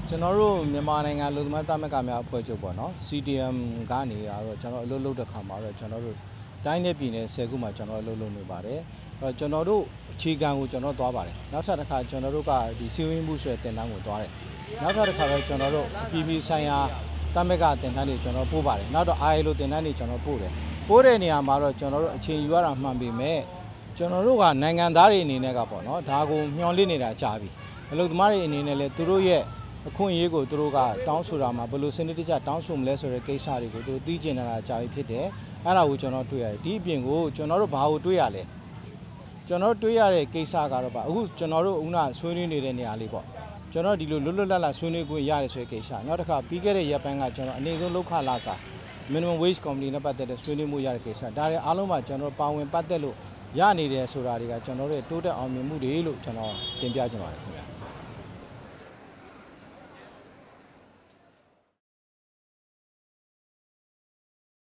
ကျွန်တော်တို့မြန်မာနိုင်ငံလူသမားသမဂ္ဂများအဖွဲ့ချုပ်ပေါ့နော် CDM ကနေတော့ကျွန်တော်အလုပ်လုပ်တဲ့ခါမှာတော့ကျွန်တော်တို့တိုင်းနဲ့ပြည်နယ်10ခုမှာကျွန်တော်အလုပ်လုပ်နေပါတယ်အဲ့တော့ကျွန်တော်တို့အခြေခံကိုကျွန်တော်သွားပါတယ်နောက်ထပ်တစ်ခါကျွန်တော်တို့ကဒီစီဝင်းမှုဆိုတဲ့တင်တန်းကိုသွားတယ်နောက်ထပ်တစ်ခါတော့ကျွန်တော်တို့ပြည်ပြည်ဆိုင်ရာသမဂ္ဂတင်တန်းတွေကျွန်တော်ပို့ပါတယ်နောက်တော့ ILO တင်တန်းတွေကျွန်တော်ပို့တယ်ပို့တဲ့နေရာမှာတော့ကျွန်တော်တို့အခြေယူရတာမှန်ပေမဲ့ကျွန်တော်တို့ကနိုင်ငံသားတွေအနေနဲ့ကပေါ့နော်ဒါကိုမျှော်လင့်နေတာကြာပြီအလုပ်သမားတွေအနေနဲ့လည်းသူတို့ရဲ့အခွင့်အရေးကိုသူတို့ကတောင်းဆိုတာမှာဘယ်လိုစနစ်တကျတောင်းဆိုမလဲဆိုတဲ့ကိစ္စတွေကိုသူသိကျင်နေတာကြာပြီဖြစ်တယ်အဲ့ဒါကိုကျွန်တော်တွေ့ရတယ်ဒီအပြင်ကိုကျွန်တော်တို့ဘာကိုတွေ့ရလဲကျွန်တော်တွေ့ရတဲ့ကိစ္စကတော့အခုကျွန်တော်တို့ဦးနာဆွေးနွေးနေတဲ့နေရာလေးပေါ့ကျွန်တော်ဒီလိုလွတ်လွတ်လပ်လပ်ဆွေးနွေးခွင့်ရတယ်ဆိုတဲ့ကိစ္စနောက်တစ်ခါပြီးခဲ့တဲ့ရက်ပိုင်းကကျွန်တော်အနေဆုံးလောက်ခလာစား minimum wage company နဲ့ပတ်သက်တဲ့ဆွေးနွေးမှုရတဲ့ကိစ္စဒါတွေအားလုံးမှာကျွန်တော်ပါဝင်ပတ်သက်လို့ရနေတယ်ဆိုတာတွေကကျွန်တော်တို့တိုးတက်အောင်မြင်မှုတွေလို့ကျွန်တော်တင်ပြချင်ပါတယ်ခင်ဗျာ